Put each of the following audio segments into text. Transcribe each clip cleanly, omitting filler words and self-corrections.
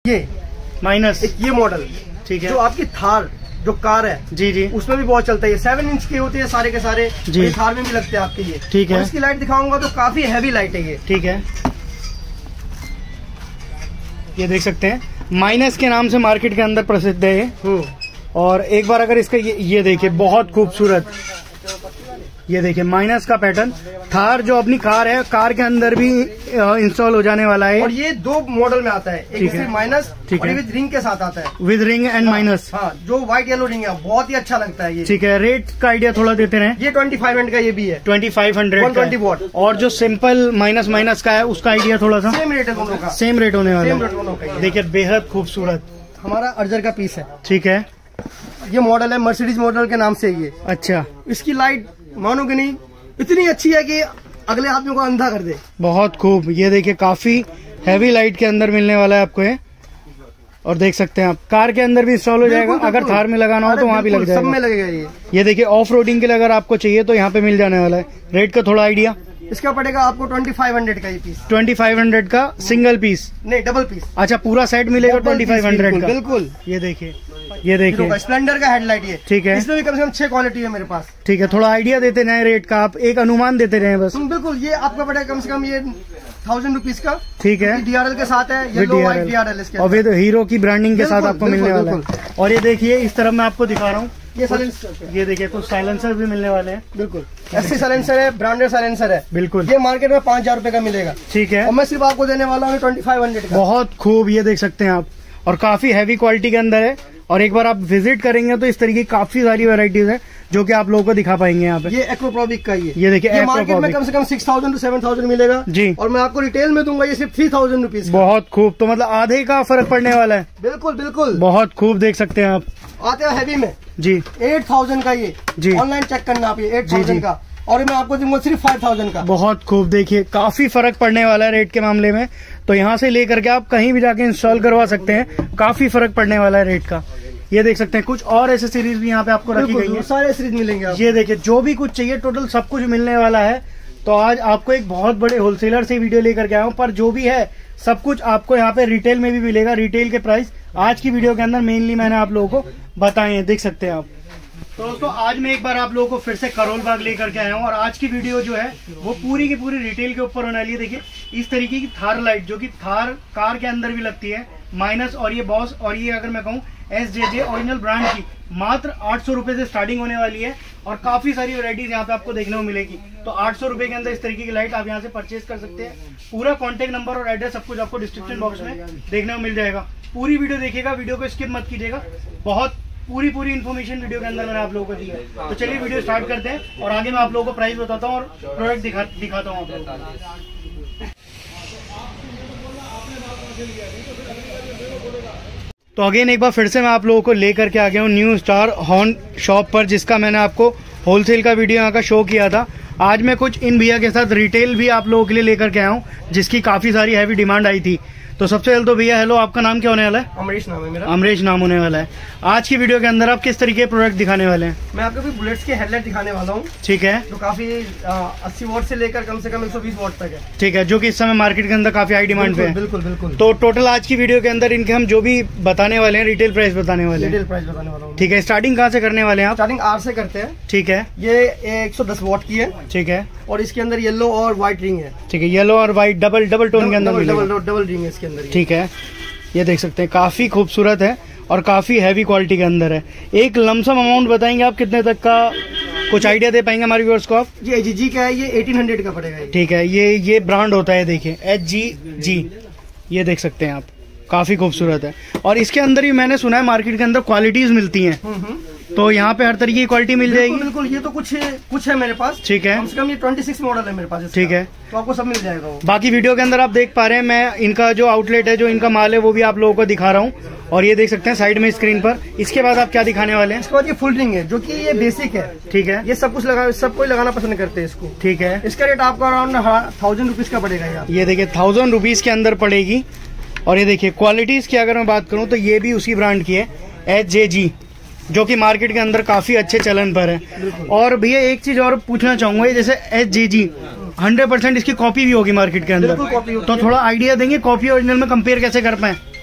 ये माइनस एक ये मॉडल ठीक है, जो आपकी थार जो कार है जी जी, उसमें भी बहुत चलता है। 7 इंच के होते हैं सारे के सारे जी, थार में भी लगते हैं आपके ये। ठीक है, इसकी लाइट दिखाऊंगा तो काफी हैवी लाइट है ये। ठीक है, ये देख सकते हैं माइनस के नाम से मार्केट के अंदर प्रसिद्ध है ये। और एक बार अगर इसका ये देखिए बहुत खूबसूरत, ये देखिए माइनस का पैटर्न। थार जो अपनी कार है, कार के अंदर भी इंस्टॉल हो जाने वाला है। और ये 2 मॉडल में आता है, एक सिर्फ माइनस ठीक है, विद रिंग के साथ आता है, विद रिंग एंड माइनस। हाँ, जो व्हाइट येलो रिंग है बहुत ही अच्छा लगता है ये। ठीक है, रेट का आइडिया थोड़ा देते रहे। ये 2500 का ये भी है, 2500 120 वॉट। और जो सिंपल माइनस का है उसका आइडिया थोड़ा सा सेम रेट है दोनों का, सेम रेट होने वाला सेम रेट दोनों का। देखिए बेहद खूबसूरत हमारा अर्जर का पीस है। ठीक है, ये मॉडल है मर्सिडीज मॉडल के नाम से ये। अच्छा, इसकी लाइट मानोगे नहीं इतनी अच्छी है कि अगले आदमी को अंधा कर दे। बहुत खूब, ये देखिए काफी हैवी लाइट के अंदर मिलने वाला है आपको ये। और देख सकते हैं आप कार के अंदर भी इंस्टॉल हो जाएगा, अगर थार में लगाना हो तो वहाँ भी लग जाएगा, सब में लगेगा ये। ये देखिए ऑफ रोडिंग के लिए अगर आपको चाहिए तो यहाँ पे मिल जाने वाला है। रेट का थोड़ा आइडिया इसका पड़ेगा आपको 2500 का ये पीस। 2500 का सिंगल पीस, नहीं डबल पीस। अच्छा पूरा सेट मिलेगा 2500 का। बिल्कुल, ये देखिए, ये देखिए स्प्लेंडर का हेडलाइट ये। ठीक है, इसमें भी कम से कम 6 क्वालिटी है मेरे पास। ठीक है, थोड़ा आइडिया देते रहे रेट का, आप एक अनुमान देते रहे बस। बिल्कुल, ये आपका पड़ेगा कम से कम ये 1000 रुपीज का। ठीक है, DRL के साथ है, येलो व्हाइट DRL इसके और विद हीरो की ब्रांडिंग के साथ आपको मिलने वाला है। और ये देखिए इस तरफ मैं आपको दिखा रहा हूँ, ये देखिए कुछ साइलेंसर भी मिलने वाले हैं। बिल्कुल ऐसे साइलेंसर है, ब्रांडेड साइलेंसर है। बिल्कुल, ये मार्केट में 5000 रुपए का मिलेगा। ठीक है, और मैं सिर्फ आपको देने वाला हूँ 2500 का। बहुत खूब, ये देख सकते हैं आप, और काफी हैवी क्वालिटी के अंदर है। और एक बार आप विजिट करेंगे तो इस तरीके की काफी सारी वेराइटीज है जो कि आप लोगों को दिखा पाएंगे यहाँ पे। ये एक्रोप्रोबिक का ये देखिए मार्केट में कम से कम 6000 to 7000 मिलेगा जी, और मैं आपको रिटेल में दूंगा ये सिर्फ 3000 रुपीज। बहुत खूब, तो मतलब आधे का फर्क पड़ने वाला है। बिल्कुल बिल्कुल, बहुत खूब, देख सकते हैं आप। आते हैं हैवी में जी, 8000 का ये जी, ऑनलाइन चेक करना आप, ये 8000 का, और मैं आपको दूंगा सिर्फ 5000 का। बहुत खूब, देखिए काफी फर्क पड़ने वाला है रेट के मामले में। तो यहाँ से लेकर के आप कहीं भी जाके इंस्टॉल करवा सकते हैं, काफी फर्क पड़ने वाला है रेट का। ये देख सकते हैं कुछ और एसेसरीज भी यहाँ पे आपको रखी गई है, सारे एसेसरीज मिलेंगे आपको। ये देखिए जो भी कुछ चाहिए टोटल सब कुछ मिलने वाला है। तो आज आपको एक बहुत बड़े होलसेलर से वीडियो लेकर के आया हूँ, पर जो भी है सब कुछ आपको यहाँ पे रिटेल में भी मिलेगा। रिटेल के प्राइस आज की वीडियो के अंदर मेनली मैंने आप लोगों को बताए हैं, देख सकते हैं आप। तो दोस्तों आज मैं एक बार आप लोगों को फिर से करोल बाग लेकर के आया हूँ, और आज की वीडियो जो है वो पूरी की पूरी रिटेल के ऊपर होने वाली है। देखिए इस तरीके की थार लाइट जो कि थार कार के अंदर भी लगती है, माइनस और ये बॉस, और ये अगर मैं कहूँ SJJ ओरिजिनल ब्रांड की मात्र 800 रुपए से स्टार्टिंग होने वाली है। और काफी सारी वैरायटीज यहाँ पे आपको देखने को मिलेगी। तो 800 रुपए के अंदर इस तरीके की लाइट आप यहाँ से परचेज कर सकते हैं। पूरा कॉन्टेक्ट नंबर और एड्रेस सब कुछ आपको डिस्क्रिप्शन बॉक्स में देखने को मिल जाएगा। पूरी वीडियो देखिएगा, वीडियो को स्किप मत कीजिएगा, बहुत पूरी इन्फॉर्मेशन वीडियो के अंदर मैंने आप लोगों को दी है। तो चलिए वीडियो स्टार्ट करते हैं और आगे मैं आप लोगों को प्राइस बताता हूँ और प्रोडक्ट दिखाता हूँ आप लोगों को। तो अगेन एक बार फिर से मैं आप लोगों को लेकर के आ गया हूँ न्यू स्टार हॉर्न शॉप पर, जिसका मैंने आपको होलसेल का वीडियो यहाँ का शो किया था। आज मैं कुछ इन भैया के साथ रिटेल भी आप लोगों के लिए लेकर के आया हूँ, जिसकी काफी सारी हैवी डिमांड आई थी। तो सबसे पहले तो भैया हेलो, आपका नाम क्या होने वाला है? अमरीश नाम है मेरा। अमरीश नाम होने वाला है। आज की वीडियो के अंदर आप किस तरीके के प्रोडक्ट दिखाने वाले हैं? मैं आपको भी बुलेट्स के हेडलाइट दिखाने वाला हूँ। ठीक है, जो काफी 80 वॉट से लेकर कम से कम 120 वॉट तक है। ठीक है, जो कि इस समय मार्केट के अंदर काफी हाई डिमांड पे है। बिल्कुल बिल्कुल। तो टोटल आज की वीडियो के अंदर इनके हम जो भी बताने वाले हैं रिटेल प्राइस बताने वाले हैं। रिटेल प्राइस बताने वाला हूँ। ठीक है, स्टार्टिंग कहाँ से करने वाले हैं आप? स्टार्टिंग R से करते हैं। ठीक है, ये 110 वॉट की है। ठीक है, और इसके अंदर येलो और व्हाइट रिंग है। ठीक है, येलो और व्हाइट डबल टोन के अंदर डबल रिंग है इसके अंदर। ठीक है, ये देख सकते हैं काफी खूबसूरत है और काफी हैवी क्वालिटी के अंदर है। एक लमसम अमाउंट बताएंगे आप कितने तक का, कुछ आइडिया दे पाएंगे हमारे व्यूअर्स को आप? ये HG का है, ये 1800 का पड़ेगा। ठीक है, ये ब्रांड होता है, देखिए HG, ये देख सकते हैं आप, काफी खूबसूरत है। और इसके अंदर ही मैंने सुना है मार्केट के अंदर क्वालिटीज मिलती हैं, तो यहाँ पे हर तरीके की क्वालिटी मिल जाएगी। बिल्कुल, ये तो कुछ है मेरे पास। ठीक है, कम से कम ये 26 मॉडल है मेरे पास। ठीक है, तो आपको सब मिल जाएगा। बाकी वीडियो के अंदर आप देख पा रहे हैं, मैं इनका जो आउटलेट है, जो इनका माल है, वो भी आप लोगों को दिखा रहा हूँ। और ये देख सकते हैं साइड में स्क्रीन पर। इसके बाद आप क्या दिखाने वाले हैं? इसके बाद ये फुल रिंग है, जो कि ये बेसिक है। ठीक है, ये सब कोई लगाना पसंद करते हैं इसको। ठीक है, इसका रेट आपको अराउंड 1000 रुपीज का पड़ेगा। ये देखिए 1000 रुपीज के अंदर पड़ेगी। और ये देखिए क्वालिटीज की अगर मैं बात करूँ तो ये भी उसी ब्रांड की है, HJG, जो कि मार्केट के अंदर काफी अच्छे चलन पर है। और भैया एक चीज और पूछना चाहूंगा, जैसे HJG 100% इसकी कॉपी भी होगी मार्केट के अंदर, तो थोड़ा आइडिया देंगे कॉपी ओरिजिनल में कंपेयर कैसे कर पाए?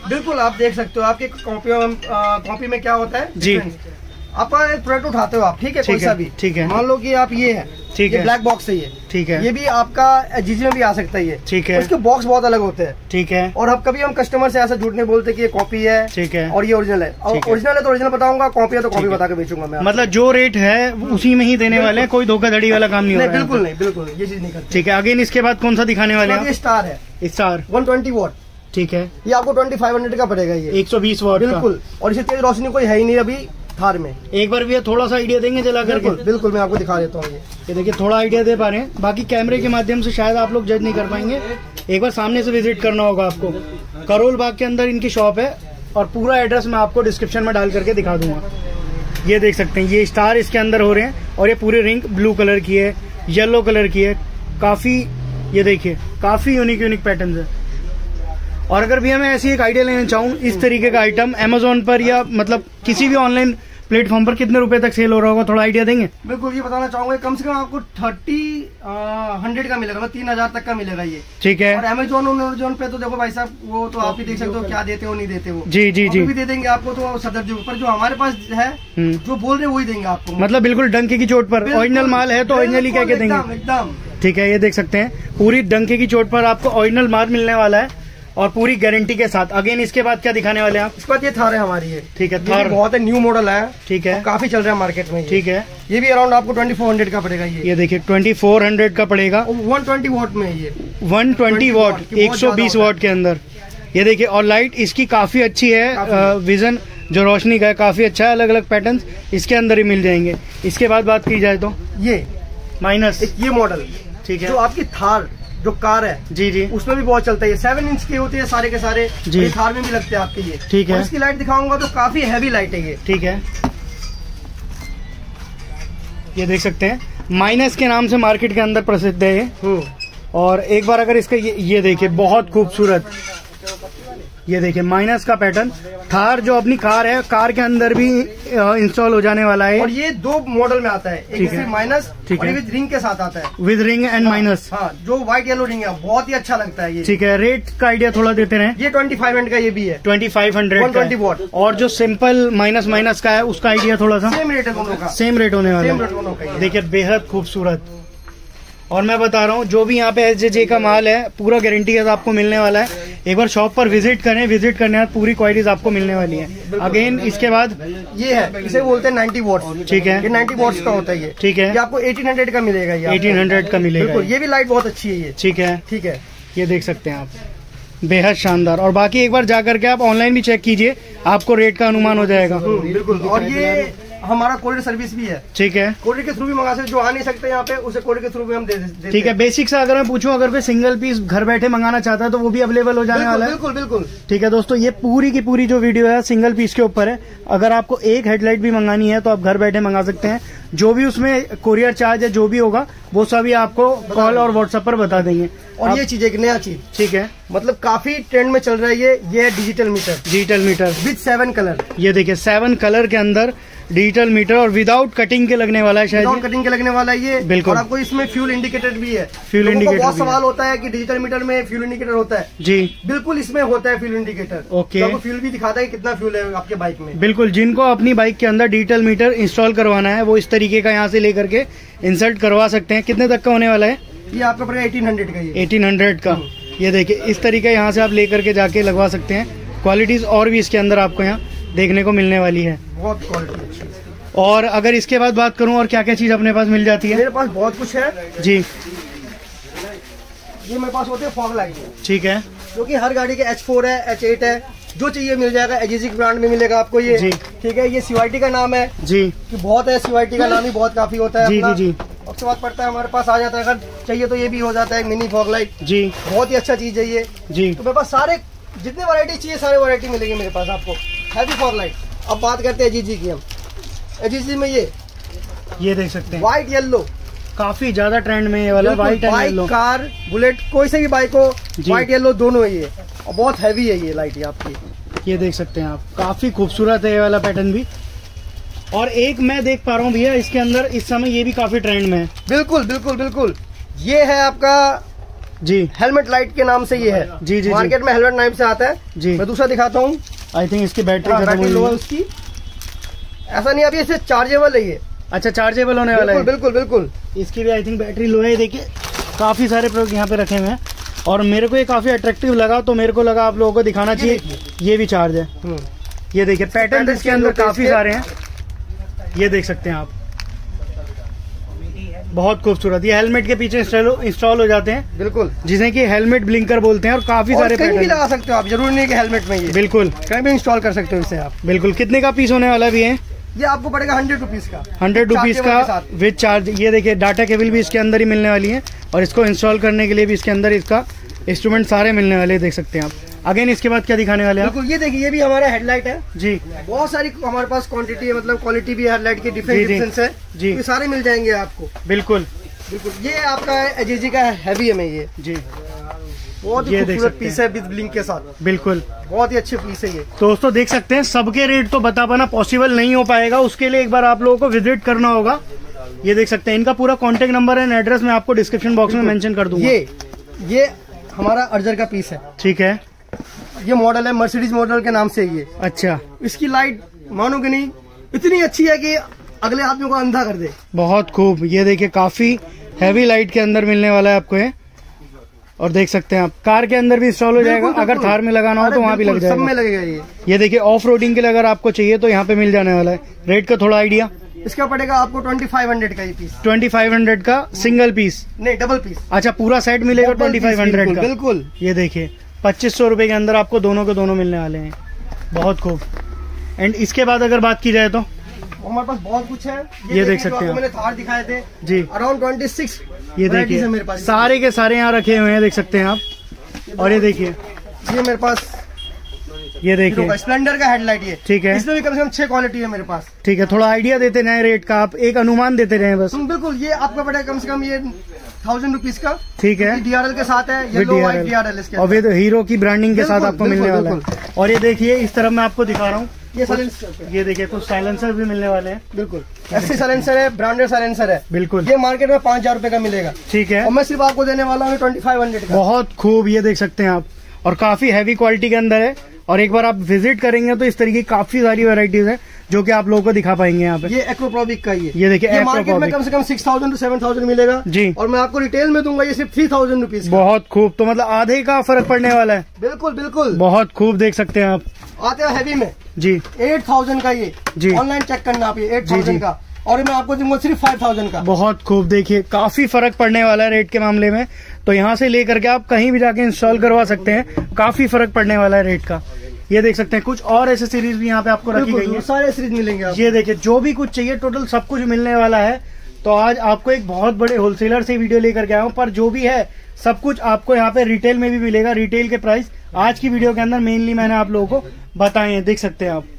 बिल्कुल आप देख सकते हो, आपके कॉपी में क्या होता है जी। आपका एक प्रोडक्ट उठाते हो आप, ठीक है, कोई सा भी, ठीक है, मान लो कि आप ये है, ठीक है, ब्लैक बॉक्स है ये, ठीक है, ये भी आपका एजीजी में भी आ सकता है ये, ठीक है, उसके बॉक्स बहुत अलग होते हैं, ठीक है। और अब कभी हम कस्टमर से ऐसा झूठ नहीं बोलते कि ये कॉपी है, ठीक है, और ये ओरिजिनल है, और ओरिजिनल है तो ओरिजिनल बताऊंगा, कॉपी है तो कॉपी बता के बेचूंगा मैं। मतलब जो रेट है उसी में ही देने वाले हैं, कोई धोखाधड़ी वाला काम नहीं हो रहा है। बिल्कुल नहीं, बिल्कुल ये चीज नहीं करते। ठीक है, अगेन इसके बाद कौन सा दिखाने वाले हैं? ये स्टार है, स्टार 120 वॉट, ठीक है, ये आपको 2500 का पड़ेगा, ये 120 वॉट बिल्कुल, और इसे तेज रोशनी कोई है ही नहीं अभी थार में। एक बार भैया थोड़ा सा आइडिया देंगे जला करके? बिल्कुल मैं आपको दिखा देता हूँ। ये देखिए थोड़ा आइडिया दे पा रहे हैं, बाकी कैमरे के माध्यम से शायद आप लोग जज नहीं कर पाएंगे, एक बार सामने से विजिट करना होगा आपको। करोल बाग के अंदर इनकी शॉप है, और पूरा एड्रेस मैं आपको डिस्क्रिप्शन में डाल करके दिखा दूंगा। ये देख सकते हैं, ये स्टार इसके अंदर हो रहे हैं, और ये पूरी रिंग ब्लू कलर की है, येलो कलर की है, काफी, ये देखिए काफी यूनिक पैटर्न है। और अगर भी मैं ऐसी एक आइडिया लेना चाहूँ, इस तरीके का आइटम अमेजोन पर या मतलब किसी भी ऑनलाइन प्लेटफॉर्म पर कितने रुपए तक सेल हो रहा होगा, थोड़ा आइडिया देंगे? बिल्कुल ये बताना चाहूंगा, कम से कम आपको 100 का मिलेगा, मतलब 3000 तक का मिलेगा ये, ठीक है। और अमेजोन पे तो देखो भाई साहब, वो तो आप ही देख सकते हो क्या देते हो नहीं देते हो। जी जी जी, भी दे देंगे आपको तो सदर जो, पर जो हमारे पास है जो बोल रहे वही देंगे आपको, मतलब बिल्कुल डंके की चोट पर। ओरिजिनल माल है तो ओरिजिनली कह के देंगे एकदम, ठीक है। ये देख सकते हैं पूरी डंके की चोट पर आपको ओरिजिनल माल मिलने वाला है, और पूरी गारंटी के साथ। अगेन इसके बाद क्या दिखाने वाले हैं आप? इसके बाद ये थार है हमारी, है ठीक है, थार बहुत है, न्यू मॉडल है, ठीक है, काफी चल रहा है मार्केट में, ठीक है। ये भी अराउंड आपको 2400 का पड़ेगा, ये देखिए 2400 का पड़ेगा, 120 वॉट में, ये 120 वॉट 120 वॉट के अंदर। ये देखिए, और लाइट इसकी काफी अच्छी है, विजन जो रोशनी का है काफी अच्छा है, अलग अलग पैटर्न इसके अंदर ही मिल जाएंगे। इसके बाद बात की जाए तो ये माइनस, ये मॉडल, ठीक है, जो आपकी थार जो कार है, जी जी, उसमें भी बहुत चलता है, 7 इंच के होते हैं सारे के सारे, जी, थार में भी लगते हैं आपके ये, ठीक है। इसकी लाइट दिखाऊंगा तो काफी हैवी लाइट है ये, ठीक है। ये देख सकते हैं, माइनस के नाम से मार्केट के अंदर प्रसिद्ध है ये। और एक बार अगर इसका ये देखिए, बहुत खूबसूरत, ये देखिए माइनस का पैटर्न, थार जो अपनी कार है, कार के अंदर भी इंस्टॉल हो जाने वाला है। और ये 2 मॉडल में आता है, एक सिर्फ माइनस, ठीक है, विद रिंग के साथ आता है, विद रिंग एंड माइनस, हाँ, जो व्हाइट येलो रिंग है, बहुत ही अच्छा लगता है ये, ठीक है। रेट का आइडिया थोड़ा देते रहे। ये 2500 का ये भी है, 2500 120 वॉट। और जो सिंपल माइनस का है उसका आइडिया थोड़ा सा सेम रेट है दोनों का, सेम रेट होने वाला है। देखिए बेहद खूबसूरत, और मैं बता रहा हूँ जो भी यहाँ पे SJJ का माल है पूरा गारंटी के साथ आपको मिलने वाला है। एक बार शॉप पर विजिट करें, विजिट करने बाद पूरी क्वालिटीज आपको मिलने वाली है। अगेन इसके बाद ये है, इसे बोलते हैं 90 वॉट्स, ठीक है, ये 90 वॉट्स का होता है ये, ठीक है। ये आपको 1800 का मिलेगा, ये 1800 का मिलेगा, बिल्कुल। ये भी लाइट बहुत अच्छी है ये, ठीक है, ठीक है। ये देख सकते हैं आप, बेहद शानदार। और बाकी एक बार जा करके आप ऑनलाइन भी चेक कीजिए, आपको रेट का अनुमान हो जाएगा, बिल्कुल। और ये हमारा कोरियर सर्विस भी है, ठीक है, कोरियर के थ्रू भी मंगा सकते, जो आ नहीं सकते यहाँ पे उसे कोरियर के थ्रू भी हम दे देते, ठीक है। बेसिक से अगर मैं पूछूं, अगर कोई सिंगल पीस घर बैठे मंगाना चाहता है तो वो भी अवेलेबल हो जाने वाला है, बिल्कुल बिल्कुल, ठीक है। दोस्तों ये पूरी की पूरी जो वीडियो है सिंगल पीस के ऊपर है। अगर आपको एक हेडलाइट भी मंगानी है तो आप घर बैठे मंगा सकते हैं, जो भी उसमें कोरियर चार्ज है जो भी होगा वो सभी आपको कॉल और व्हाट्सएप पर बता देंगे। और ये चीज एक नया चीज, ठीक है, मतलब काफी ट्रेंड में चल रहा है ये डिजिटल मीटर विद 7 कलर। ये देखिए 7 कलर के अंदर डिजिटल मीटर, और विदाउट कटिंग के लगने वाला है, शायद विदाउट कटिंग के लगने वाला है ये, बिल्कुल। और आपको इसमें फ्यूल इंडिकेटर भी है, फ्यूल इंडिकेटर। बहुत सवाल होता है कि डिजिटल मीटर में फ्यूल इंडिकेटर होता है, जी बिल्कुल, इसमें होता है फ्यूल इंडिकेटर, ओके। आपको फ्यूल भी दिखाता है कितना फ्यूल है आपके बाइक में, बिल्कुल। जिनको अपनी बाइक के अंदर डिजिटल मीटर इंस्टॉल करवाना है वो इस तरीके का यहाँ से लेकर के इंसर्ट करवा सकते हैं। कितने तक का होने वाला है ये? आपका पड़ेगा 1800 का, ये 1800 का। ये देखिए इस तरीके यहाँ से आप लेकर के जाके लगवा सकते हैं। क्वालिटीज और भी इसके अंदर आपको यहाँ देखने को मिलने वाली है, बहुत क्वालिटी। और अगर इसके बाद बात करूं और क्या क्या चीज अपने पास मिल जाती है? मेरे पास बहुत कुछ है जी। ये मेरे पास होते हैं फॉग लाइट, ठीक है, जो कि हर गाड़ी के H4 है, H8 है, जो चाहिए मिल जाएगा। एजीजी ब्रांड में मिलेगा आपको ये, जी ठीक है। ये CYT का नाम है जी, कि बहुत है, CYT का नाम ही बहुत काफी होता है, जी जी जी। उसके बाद पड़ता है हमारे पास आ जाता है, अगर चाहिए तो ये भी हो जाता है मिनी फॉग लाइट, जी बहुत ही अच्छा चीज है ये, जी। तो मेरे पास सारे जितने वैरायटी चाहिए सारे वैरायटी मिलेगी मेरे पास आपको, हैवी फॉग लाइट। अब बात करते हैं एजीजी की हम। एजीजी में ये देख सकते हैं व्हाइट येलो, काफी ज्यादा ट्रेंड में ये वाला white and yellow. Car bullet कोई से भी बाइक हो, व्हाइट येलो दोनों है ये, और बहुत हैवी है ये लाइट। ये आपकी ये देख सकते हैं आप, काफी खूबसूरत है ये वाला पैटर्न भी। और एक मैं देख पा रहा हूँ भैया इसके अंदर इस समय ये भी काफी ट्रेंड में है, बिल्कुल बिल्कुल बिल्कुल। ये है आपका जी, हेलमेट लाइट के नाम से ये है। जी जी, मार्केट में हेलमेट नाम से आता है जी। मैं दूसरा दिखाता हूँ। आई थिंक इसकी बैटरी लो है उसकी, ऐसा नहीं अभी इसे चार्जेबल है ये। अच्छा, चार्जेबल होने वाला है। बिल्कुल बिल्कुल। इसकी भी आई थिंक बैटरी लो है। देखिए काफी सारे प्रोडक्ट यहाँ पे रखे हुए हैं और मेरे को ये काफी अट्रैक्टिव लगा, तो मेरे को लगा आप लोगों को दिखाना चाहिए। ये भी चार्ज है। ये देखिए पैटर्न इसके अंदर काफी सारे हैं, ये देख सकते हैं आप, बहुत खूबसूरत। ये हेलमेट के पीछे इंस्टॉल हो जाते हैं, बिल्कुल, जिसे कि हेलमेट ब्लिंकर बोलते हैं। और काफी सारे कहीं भी लगा सकते हो आप, जरूरी नहीं कि हेलमेट में। ये बिल्कुल कहीं भी इंस्टॉल कर सकते हो इसे आप। बिल्कुल। कितने का पीस होने वाला भी है? ये आपको पड़ेगा 100 रुपीज का। 100 रुपीज का विद चार्ज। ये देखिए डाटा केबल भी इसके अंदर ही मिलने वाली है और इसको इंस्टॉल करने के लिए भी इसके अंदर इसका इंस्ट्रूमेंट सारे मिलने वाले, देख सकते हैं आप। अगेन इसके बाद क्या दिखाने वाले हैं? बिल्कुल, ये देखिए, ये भी हमारा हेडलाइट है जी। बहुत सारी हमारे पास क्वांटिटी है, मतलब क्वालिटी भी है हेडलाइट की, डिफरेंस है जी, ये सारे मिल जाएंगे आपको। बिल्कुल बिल्कुल। ये आपका एजीजी का हैवी है, ये जी, बहुत ही खूबसूरत पीस है विद ब्लिंक के साथ। बिल्कुल, बहुत ही अच्छे पीस है ये। दोस्तों देख सकते हैं, सबके रेट तो बता पाना पॉसिबल नहीं हो पाएगा, उसके लिए एक बार आप लोगों को विजिट करना होगा। ये देख सकते हैं, इनका पूरा कॉन्टेक्ट नंबर एंड एड्रेस मैं आपको डिस्क्रिप्शन बॉक्स में मेंशन कर दूंगा। ये हमारा अर्जर का पीस है। ठीक है। ये मॉडल है मर्सिडीज मॉडल के नाम से ये। अच्छा। इसकी लाइट मानोगे नहीं इतनी अच्छी है कि अगले आदमी को अंधा कर दे। बहुत खूब। ये देखिए काफी हैवी लाइट के अंदर मिलने वाला है आपको ये, और देख सकते हैं आप कार के अंदर भी इंस्टॉल हो जाएगा। अगर थार में लगाना हो तो वहाँ भी लग जाएगा, सब में लगेगा ये देखिए ऑफ रोडिंग के लिए अगर आपको चाहिए तो यहाँ पे मिल जाने वाला है। रेट का थोड़ा आइडिया? इसका पड़ेगा आपको 2500 का ये पीस। 2500 का सिंगल पीस? नहीं, डबल पीस। अच्छा, पूरा सेट मिलेगा 2500 का? बिल्कुल। ये देखिए 2500 रुपए के अंदर आपको दोनों के दोनों मिलने वाले हैं। बहुत खूब। एंड इसके बाद अगर बात की जाए तो हमारे पास बहुत कुछ है। ये देख सकते हैं, मैंने थार दिखाए थे जी, अराउंड 26। ये देखिए मेरे पास सारे के सारे यहाँ रखे हुए हैं, देख सकते हैं आप। और ये देखिए, ये मेरे पास, ये देखिए स्प्लेंडर का हेडलाइट ये। ठीक है। इसमें भी कम से कम 6 क्वालिटी है मेरे पास। ठीक है, थोड़ा आइडिया देते रहे रेट का, आप एक अनुमान देते रहे बस। बिल्कुल, ये आपका पड़ेगा कम से कम ये 1000 रुपीज का। ठीक है। DRL के साथ है, येलो व्हाइट DRL इसके और विद हीरो की ब्रांडिंग के साथ आपको मिलने वाला है। और ये देखिए इस तरफ मैं आपको दिखा रहा हूँ, ये देखिए कुछ साइलेंसर भी मिलने वाले हैं। बिल्कुल, ऐसे साइलेंसर है, ब्रांडेड साइलेंसर है। बिल्कुल। ये मार्केट में 5000 रुपए का मिलेगा। ठीक है। और मैं सिर्फ आपको देने वाला हूँ 2500 का। बहुत खूब। ये देख सकते हैं आप, और काफी हैवी क्वालिटी के अंदर है। और एक बार आप विजिट करेंगे तो इस तरीके की काफी सारी वैरायटीज है जो कि आप लोगों को दिखा पाएंगे यहाँ पे। ये एक्रोप्रोबिक का ये देखिए मार्केट में कम से कम 6000 to 7000 मिलेगा जी, और मैं आपको रिटेल में दूंगा ये सिर्फ 3000 रुपीज। बहुत खूब। तो मतलब आधे का फर्क पड़ने वाला है। बिल्कुल बिल्कुल, बहुत खूब। देख सकते हैं आप, आते हैं हैवी में जी 8000 का ये जी, ऑनलाइन चेक करना आप, ये 8000 का, और मैं आपको दूंगा सिर्फ 5000 का। बहुत खूब। देखिए काफी फर्क पड़ने वाला है रेट के मामले में, तो यहाँ से लेकर के आप कहीं भी जाके इंस्टॉल करवा सकते हैं, काफी फर्क पड़ने वाला है रेट का। ये देख सकते हैं कुछ और एसेसरीज भी यहाँ पे आपको रखी गई है, सारे एसेसरीज मिलेंगे आपको। ये देखिए जो भी कुछ चाहिए टोटल सब कुछ मिलने वाला है। तो आज आपको एक बहुत बड़े होलसेलर से वीडियो लेकर के आया हूँ, पर जो भी है सब कुछ आपको यहाँ पे रिटेल में भी मिलेगा। रिटेल के प्राइस आज की वीडियो के अंदर मेनली मैंने आप लोगों को बताए हैं, देख सकते हैं आप।